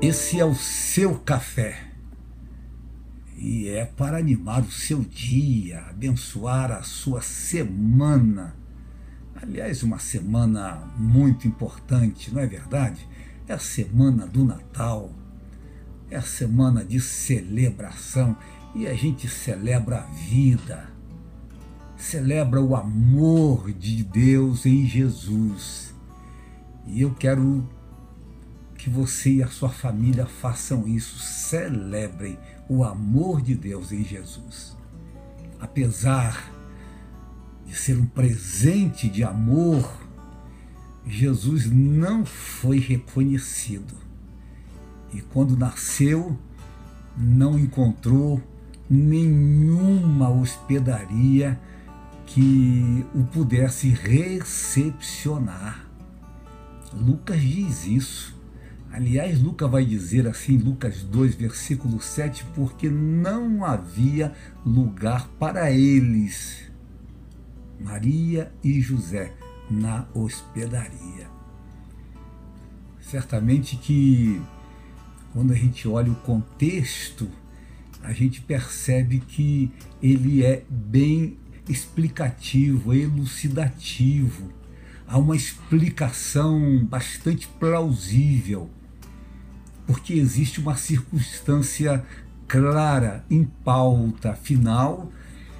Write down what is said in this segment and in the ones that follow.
Esse é o seu café e é para animar o seu dia, abençoar a sua semana. Aliás, uma semana muito importante, não é verdade? É a semana do Natal, é a semana de celebração e a gente celebra a vida, celebra o amor de Deus em Jesus. E eu quero que você e a sua família façam isso, celebrem o amor de Deus em Jesus. Apesar de ser um presente de amor, Jesus não foi reconhecido. E quando nasceu, não encontrou nenhuma hospedaria que o pudesse recepcionar. Lucas diz isso. Aliás, Lucas vai dizer assim, Lucas 2, versículo 7, porque não havia lugar para eles, Maria e José, na hospedaria. Certamente que, quando a gente olha o contexto, a gente percebe que ele é bem explicativo, elucidativo. Há uma explicação bastante plausível, porque existe uma circunstância clara em pauta. Afinal,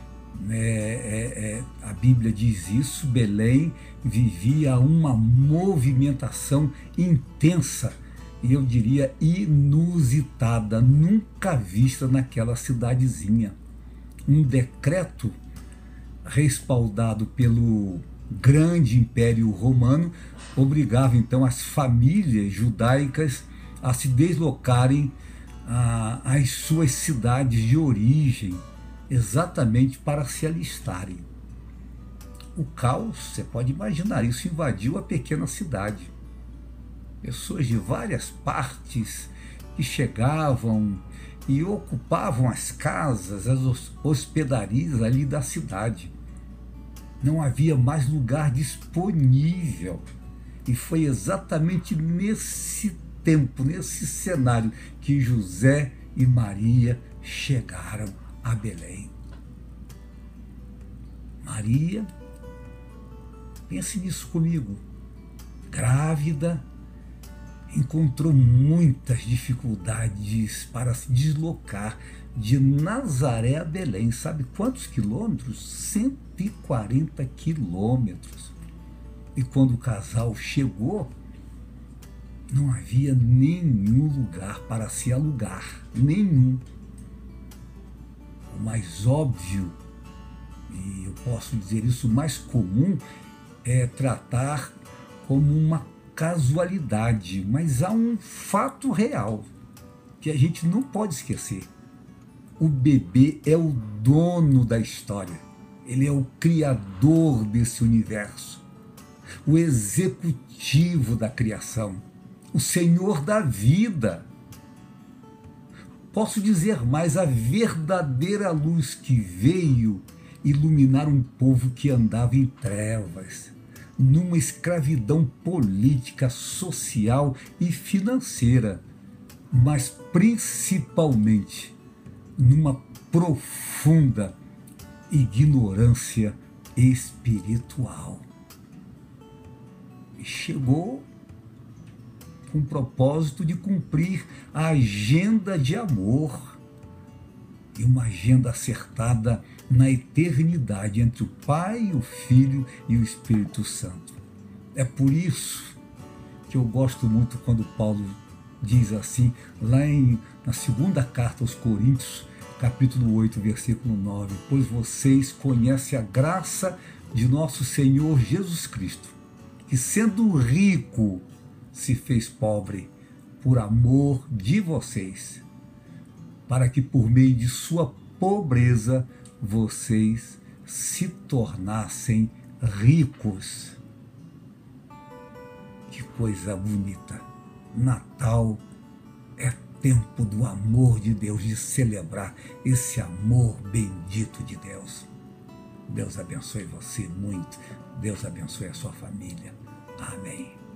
a Bíblia diz isso, Belém vivia uma movimentação intensa, e eu diria inusitada, nunca vista naquela cidadezinha. Um decreto respaldado pelo grande Império Romano obrigava então as famílias judaicas a se deslocarem às suas cidades de origem, exatamente para se alistarem. O caos, você pode imaginar, isso invadiu a pequena cidade. Pessoas de várias partes que chegavam e ocupavam as casas, as hospedarias ali da cidade. Não havia mais lugar disponível. E foi exatamente nesse tempo, nesse cenário, que José e Maria chegaram a Belém. Maria, pense nisso comigo, grávida, encontrou muitas dificuldades para se deslocar de Nazaré a Belém. Sabe quantos quilômetros? 140 quilômetros. E quando o casal chegou, não havia nenhum lugar para se alugar, nenhum. O mais óbvio, e eu posso dizer isso, o mais comum, é tratar como uma casualidade, mas há um fato real que a gente não pode esquecer. O bebê é o dono da história, ele é o criador desse universo, o executivo da criação, o Senhor da vida. Posso dizer mais, a verdadeira luz que veio iluminar um povo que andava em trevas, numa escravidão política, social e financeira, mas principalmente numa profunda ignorância espiritual. E chegou com o propósito de cumprir a agenda de amor, e uma agenda acertada na eternidade entre o Pai, o Filho e o Espírito Santo. É por isso que eu gosto muito quando Paulo diz assim, lá na segunda carta aos Coríntios, capítulo 8, versículo 9, pois vocês conhecem a graça de nosso Senhor Jesus Cristo, que sendo rico, se fez pobre por amor de vocês, para que por meio de sua pobreza vocês se tornassem ricos. Que coisa bonita! Natal é tempo do amor de Deus, de celebrar esse amor bendito de Deus. Deus abençoe você muito, Deus abençoe a sua família. Amém.